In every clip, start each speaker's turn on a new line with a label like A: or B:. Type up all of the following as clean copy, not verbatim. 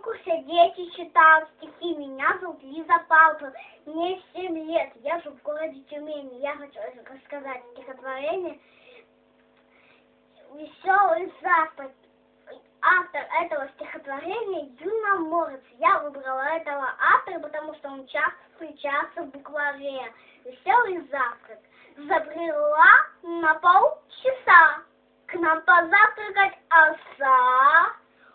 A: конкурсе «Дети читают стихи». Меня зовут Лиза Павловна, мне 7 лет, я живу в городе Тюмени. Я хочу рассказать стихотворение «Веселый завтрак». Автор этого стихотворения Юна Морец. Я выбрала этого автора, потому что он часто встречается в букваре. «Веселый завтрак». Забрела на полчаса к нам позавтракать оса.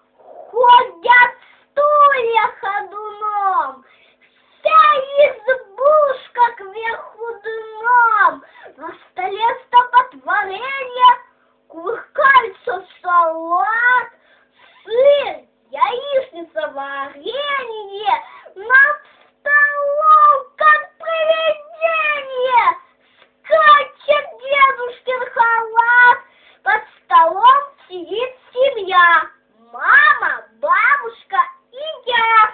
A: Ходят стулья ходуном, вся избушка кверху дном. На столе стопотворение, кувыркается салат, сыр, яичница, варенье. Над столом, как привидение, скачет дедушкин халат. Под столом сидит семья. Мама, бабушка и я.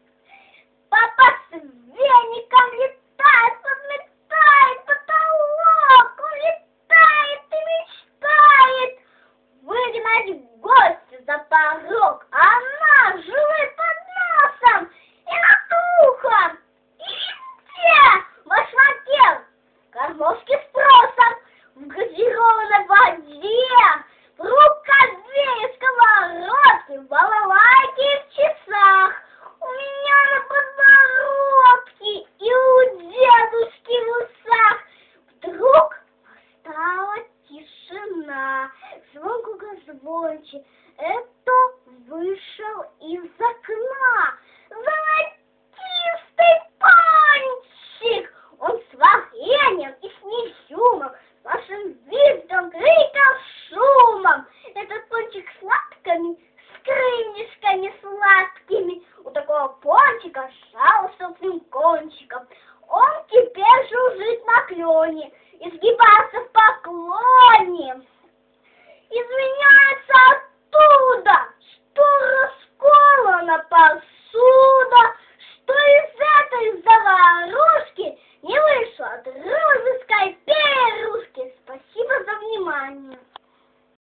A: Папа с веником летает, подметает потолок, улетает и мечтает выгнать в гости за порог. Она жует под носом и над ухом, и везде в башмаке, в гармошке с тросом, в газированной воде, в рукаве и сковородке, в балалайке и в часах. У меня на подбородке и у дедушки в усах. Вдруг стала тишина, звонко звонче. Это вышел из окна золотистый пончик. Он с вареньем и с изюмом, нашим видом, криком, шумом. Этот пончик с лапками, с крылышками сладкими. У такого пончика шал желтым кончиком. Он теперь жужжит на клене и сгибается в поклоне. Изменяется